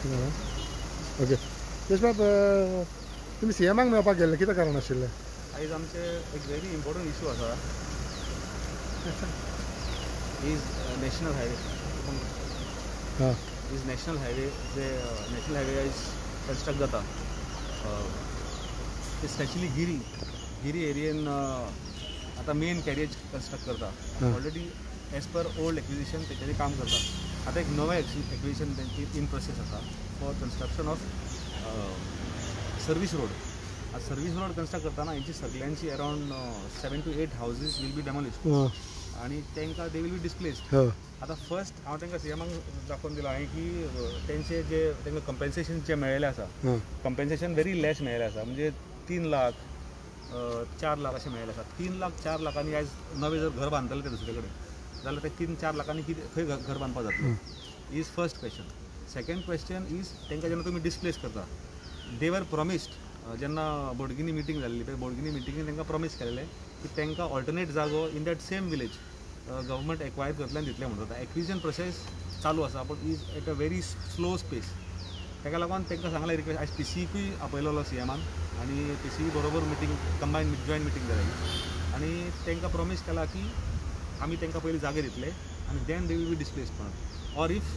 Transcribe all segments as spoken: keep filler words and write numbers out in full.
Okay यश बाब तुमी सीएमाक मेळपाक गेल्ले कितें कारण आशिल्लें? आयज आमचे एक व्हेरी इम्पॉर्टंट इशू आसा इज नॅशनल हायवे हां इज नॅशनल हायवे जे नॅशनल हायवे आयज कन्स्ट्रक्ट जाता स्पेशली गिरी गिरी एरियेन आतां मेन कॅरेज कन्स्ट्रक्ट करता already as per old acquisition तेचेर काम करता. आतां एक नवें एक्विजिशन इन प्रोसेस आसा for construction of service road. आज सर्वीस रोड कन्स्ट्रक्ट करताना हेंची सगळ्यांची around seven two eight houses will be demolished आणि तांकां दे वील बी डिस्प्लेस्ड. आतां फर्स्ट हांव तांकां सीएमाक दाखोवन दिलो हांवें की तेंचे जे तांकां कंपेन्सेशन जे मेळिल्लें आसा कंपेन्सेशन व्हेरी लेस मेळिल्लें आसा म्हणजे तीन लाख चार लाख अशें मेळिल्लें आसा. तीन लाख चार लाखांनी आयज नवें जर घर बांदतले ते दुसरे कडेन जाल्यार ते तीन चार लाखांनी कितें खंय घर बांदपाक जातलें is first question. Second question is तांकां जेन्ना तुमी डिस्प्लेस करता दे वर प्रॉमिस्ड जेन्ना बोडगिनी मिटींग जाल्ली पळय बोडगिनी मिटींगेन तांकां प्रॉमीस केलेलें की तांकां ऑल्टरनेट जागो in that same village government acquire करतले आनी दितले म्हणटा. एक्विजिशन प्रोसेस चालू आसा but is at a very slow space. ताका लागून तांकां सांगलें रिक्वेस्ट आयज पी सीकूय आपयलेलो सीएमान आनी पी सी बरोबर मिटींग कंबायन जॉयंट मिटींग जाली आनी तांकां प्रॉमीस केला की आमी तांकां पयलीं जागे दितले आनी then they will be displace म्हणून. ऑर इफ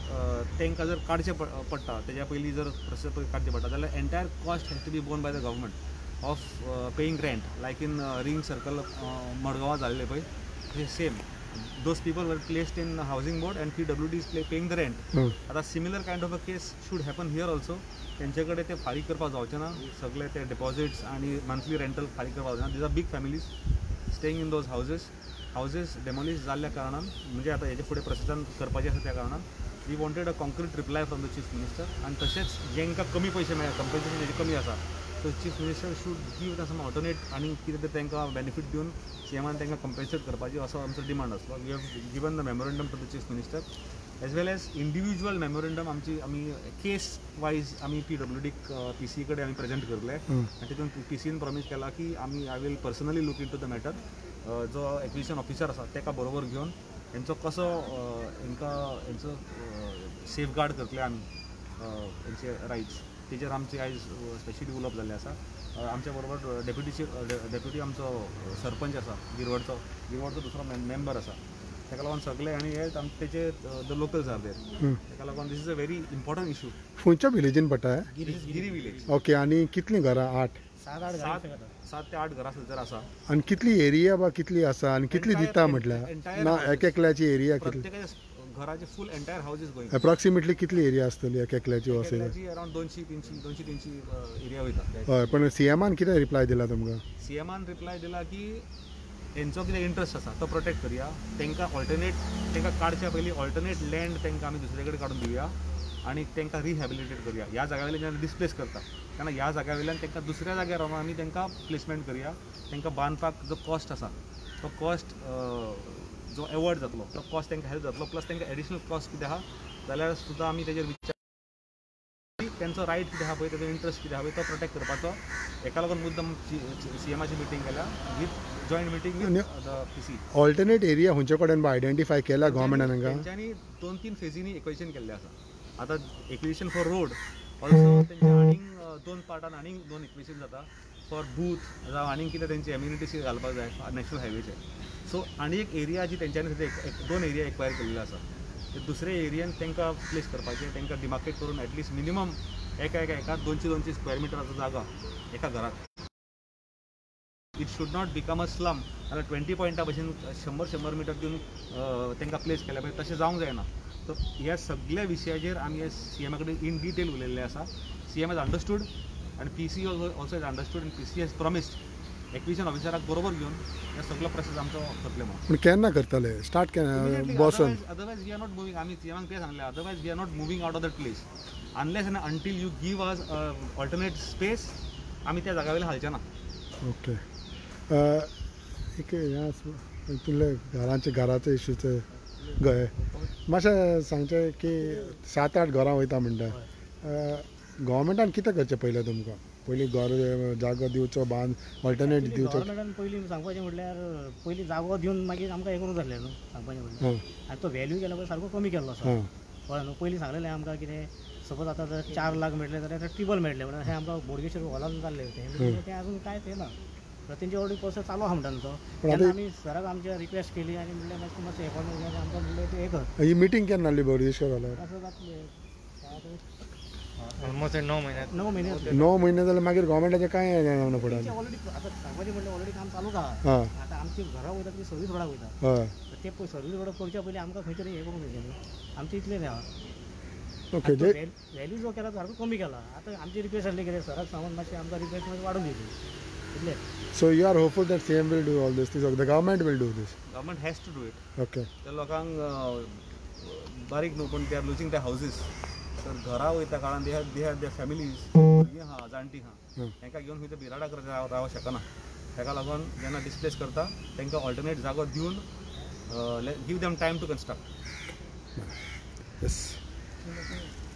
तांकां जर काडचें पडटा तेज्या पयलीं जर प्रोसेस पयलीं काडचें पडटा जाल्यार entire cost has to be borne by the government of paying rent like in ring circle मडगांवां जाल्लें पळय same those people were placed in housing board and P W D is paying the rent. आतां similar kind of a case should happen here also. तेंचे कडेन ते फारीक करपाक जावचें ना सगळे ते डिपॉझिट्स आनी मंथली रेंटल फारीक करपाक जावचें ना. These are big families staying in those houses houses demolish जाल्ल्या कारणान म्हणजे आतां हेजे फुडें प्रोसेसान करपाचें आसा त्या कारणान we wanted a concrete reply from the chief minister आनी तशेंच जेंकां कमी पयशे मेळ्ळा कंपेन्सेशन हेजे कमी आसा so chief minister should give the some alternate आनी कितें तरी तांकां बेनिफीट दिवन सीएमान तांकां कंपेन्सेट करपाची असो आमचो डिमांड आसलो. We have given the memorandum to the chief minister as well as individual memorandum आमची आमी केस वायज आमी पी डब्ल्यू डीक पी सी कडेन आमी प्रेजेंट करले आनी तितून पी सीन प्रॉमीस केला की आमी I will personally look in to the matter. जो एक्विजिशन ऑफिसर आसा ताका बरोबर घेवन हेंचो कसो हेंकां हेंचो सेफ गार्ड करतले आमी हेंचे रायट्स तेजेर आमचे आयज स्पेशली उलोवप जाल्लें आसा. आमच्या बरोबर डेप्युटी डेप्युटी आमचो सरपंच आसा गिरवडचो गिरवडचो दुसरो मेंबर आसा ताका लागून सगळे आनी हे तेचे द लोकल्स आर देर ताका लागून this is a very important issue. खंयच्या विलेजीन पडटा गिरी विलेज. ओके आनी कितलीं घरां? आठ सात आठ सात ते आठ घरां जर आसा. आनी कितली एरिया बा कितली आसा आनी कितली दिता म्हटल्यार ना एक एकल्याची एरिया कितली घराचे full entire houses going approximately कितली एरिया आसतली एक एकल्याची असेल? अराउंड दोनशी तीनशी दोनशी तीनशी एरिया वयता. हय पण सीएमान कितें रिप्लाय दिला तुमकां? सीएमान रिप्लाय दिला की तेंचो कितें इंट्रस्ट आसा तो प्रोटेक्ट करया. तांकां ऑल्टरनेट तांकां काडच्या पयलीं ऑल्टरनेट लँड तांकां आमी दुसरे कडेन काडून दिवया आनी तांकां रिहॅबिलिटेट करया. ह्या जाग्या वयल्यान जेन्ना डिस्प्लेस करता तेन्ना ह्या जाग्या वयल्यान तांकां दुसऱ्या जाग्यार रावन आमी तांकां प्लेसमेंट करया. तांकां बांदपाक जो कॉस्ट आसा तो कॉस्ट जो एवॉर्ड जातलो तो कॉस्ट तांकां हेल्प जातलो प्लस तांकां एडिशनल कॉस्ट कितें आहा जाल्यार सुद्दां आमी तेजेर विचार तेंचो रायट कितें आहा पळय तेजो इंट्रस्ट कितें आहा पळय तो प्रोटेक्ट करपाचो. हेका लागून मुद्दम सीएमाची मिटींग केल्या with joint meeting with the PC. Alternate area खंयचे कडेन आयडेंटिफाय केला गव्हर्मेंटान हांगा? तेंच्यांनी दोन तीन फेजींनी एक्विजिशन केल्लें आसा. आतां एक्विजिशन फॉर रोड ऑल्सो तेंचे आनीक दोन पार्टान आनीक दोन एक्विजिशन जाता फॉर बूथ जावं आनीक कितें तेंचे एम्युनिटीज घालपाक जाय नॅशनल हायवेचे. सो आनी एक एरिया जी तेंच्यांनी दोन एरिया एक्वायर केल्ले आसा ते दुसरे एरियान तांकां प्लेस करपाचें तांकां डिमार्केट करून एटलीस्ट मिनिमम एका एका एका दोनशे दोनशे स्क्वेअर मिटराचो जागा एका घराक. It should not become a slum नाल्यार ट्वेंटी पॉयंटा भशेन शंबर शंबर मिटर दिवन तांकां प्लेस केल्या पळय तशें जावंक जायना. तर ह्या सगळ्या विशयाचेर आमी सीएमा कडेन इन डिटेल उलयल्ले आसा. सीएम हॅज अंडरस्टूड आनी पीसी ऑल्सो हॅज अंडरस्टूड आनी पीसी हॅज प्रॉमिस्ड एक्विजिशन ऑफिसराक बरोबर घेवन हे सगळो प्रोसेस आमचो करतले म्हणून. पूण केन्ना करतले स्टार्ट केन्ना बसून? Otherwise we are not moving. आमी सीएमाक तें सांगलें otherwise we are not moving out of that place unless and until you give us alternate space आमी त्या जाग्या वयल्यान हालचे ना. ओके एक हें तुले घरांचे घराचे इशूचे गय मातशें सांगचें की सात आठ घरां वयता म्हणटा गव्हर्मेंटान कितें करचें पयलें तुमकां? पयलीं घर जागो दिवचो बांद ऑल्टरनेट दिवचो. गव्हर्मेंटान पयलीं सांगपाचें म्हटल्यार पयलीं जागो दिवन मागीर आमकां हें करूंक जाल्लें न्हू सांगपाचें म्हटल्यार. आनी तो व्हॅल्यू केला पळय सारको कमी केल्लो आसा कळ्ळें न्हू. पयलीं सांगलेलें आमकां कितें सपोज आता जर चार लाख मेळटले जाल्यार ट्रिबल मेळटले म्हणून हे आमकां बोडगेश्वर हॉलान जाल्ले होते हे ते अजून काय ते ना त्यांची ऑलरेडी प्रोसेस चालू आहा म्हणटा तो तेन्ना आमी सराक आमच्या रिक्वेस्ट केली आनी म्हणलें मातशें मातशें हे करून घेयात आमकां म्हणलें ते हे कर ही मिटींग केन्ना जाल्ली बोडगेश्वर हॉलार असं जातलें ऑलमोस्ट णव महिन्यात णव महिने जातले णव महिने जाल्यार मागीर गोवोरमेंटाचें कांय जावना फुडें ऑलरेडी आता सांगपाचें म्हणलें ऑलरेडी काम चालूच आहा हां आता आमची घरा वयता ती सर्वीस रोडाक वयता हय ते पळय सर्वीस रोडाक करच्या पयलीं आमकां खंय तरी हें करूंक जाय न्ही आमचें इतलें न्ही आहा ओके जे व्हॅल्यू जो केला तो सारको कमी केला आता आमची रिक्वेस्ट आसली कितें सराक सांगून मातशें आमकां रिक्वेस्ट मातशी वाडोवन दिवची इतलें so you are hopeful that CM will do all this things the government will do this government has to do it okay त्या लोकांक अं, बारीक न्हू पूण they are losing the houses तर घरा वयता काळान they have they have they families भुरगीं आहा जाणटी आहा तांकां घेवन खंय बिराडाक राव रावंक शकना ताका लागून जेन्ना डिस्प्लेस करता तांकां ऑल्टरनेट जागो दिवन give them time to construct yes